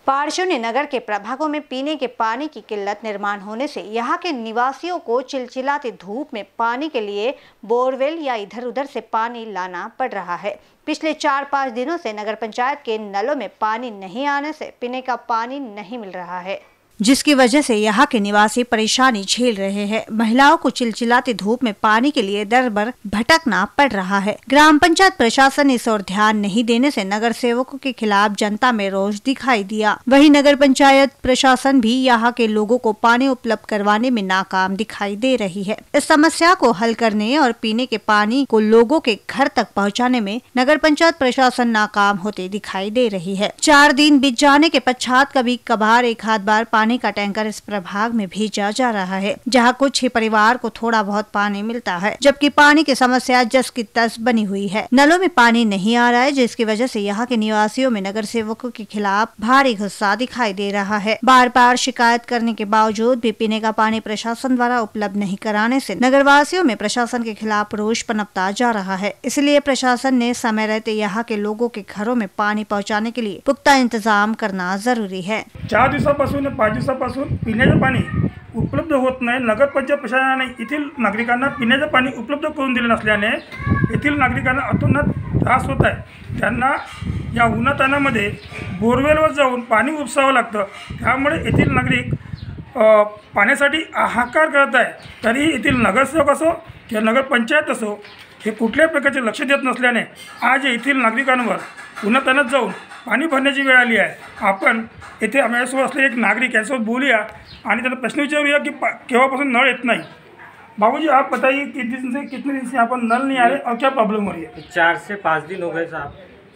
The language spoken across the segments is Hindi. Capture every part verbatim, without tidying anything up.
पारशुनी नगर के प्रभागों में पीने के पानी की किल्लत निर्माण होने से यहाँ के निवासियों को चिलचिलाती धूप में पानी के लिए बोरवेल या इधर उधर से पानी लाना पड़ रहा है। पिछले चार पाँच दिनों से नगर पंचायत के नलों में पानी नहीं आने से पीने का पानी नहीं मिल रहा है, जिसकी वजह से यहाँ के निवासी परेशानी झेल रहे हैं। महिलाओं को चिलचिलाती धूप में पानी के लिए दर दर भटकना पड़ रहा है। ग्राम पंचायत प्रशासन इस ओर ध्यान नहीं देने से नगर सेवकों के खिलाफ जनता में रोष दिखाई दिया। वहीं नगर पंचायत प्रशासन भी यहाँ के लोगों को पानी उपलब्ध करवाने में नाकाम दिखाई दे रही है। इस समस्या को हल करने और पीने के पानी को लोगों के घर तक पहुँचाने में नगर पंचायत प्रशासन नाकाम होते दिखाई दे रही है। चार दिन बीत जाने के पश्चात कभी कभार एक आध बार पानी का टैंकर इस प्रभाग में भेजा जा रहा है, जहां कुछ ही परिवार को थोड़ा बहुत पानी मिलता है, जबकि पानी की समस्या जस की तस बनी हुई है। नलों में पानी नहीं आ रहा है, जिसकी वजह से यहाँ के निवासियों में नगर सेवकों के खिलाफ भारी गुस्सा दिखाई दे रहा है। बार बार शिकायत करने के बावजूद भी पीने का पानी प्रशासन द्वारा उपलब्ध नहीं कराने से नगरवासियों में प्रशासन के खिलाफ रोष पनपता जा रहा है। इसलिए प्रशासन ने समय रहते यहाँ के लोगों के घरों में पानी पहुँचाने के लिए पुख्ता इंतजाम करना जरूरी है। चार दिवसापासून पाच दिवसापासून पिण्याचे पाणी उपलब्ध होत नाही। नगर पंचायत प्रशासनाने येथील नागरिकांना पिण्याचे पाणी उपलब्ध करून दिले नसल्याने येथील नागरिकांना अतोनात त्रास होत आहे। त्यांना या उन्हातानामध्ये बोरवेलवर जाऊन पाणी उपसावं लागतं, त्यामुळे येथील नागरिक पाण्यासाठी हाहाकार करत आहे। तरीही येथील नगरसेवक असो किंवा नगर पंचायत असो हे कुठल्याही प्रकारचे लक्ष देत नसल्याने आज येथील नागरिकांवर उन्हातानात जाऊन पाणी भरण्याची वेळ आली आहे। आपण येथे आमच्यासोबत असलेले एक नागरिक यांच्यासोबत बोलूया आणि त्यांना प्रश्न विचारूया की केव्हापासून नळ येत नाही। बाबूजी, आप बताइए कि दिन से कितने दिन से यहाँ पर नल नहीं आ रहे और क्या प्रॉब्लम हो रही है? चार से पाँच दिन हो गए साहब,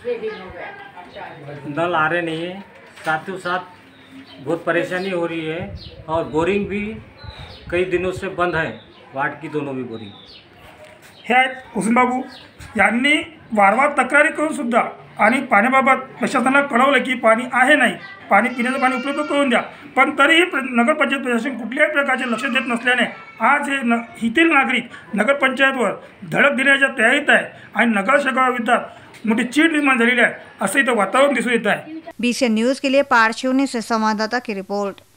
नल आ रहे नहीं है। साथ ही साथ बहुत परेशानी हो रही है और बोरिंग भी कई दिनों से बंद है, वार्ड की दोनों भी बोरिंग। हे आहेत हुसेन बाबू यांनी वारंवार तक्रारी करून सुद्धा आणि पाण्याबाबत प्रशासनाला कळवलं की पाणी आहे नाही, पाणी पिण्याचं पाणी उपलब्ध करून द्या, पण तरीही नगरपंचायत प्रशासन कुठल्याही प्रकारचे लक्ष देत नसल्याने आज हे न येथील नागरिक नगरपंचायतवर धडक देण्याच्या तयारीत आहे आणि नगरसेवकाविरोधात मोठी चीड निर्माण झालेली आहे, असं इथं वातावरण दिसून येत आहे। बीसीएन न्यूज के लिए पारशुनी से संवाददाता की रिपोर्ट।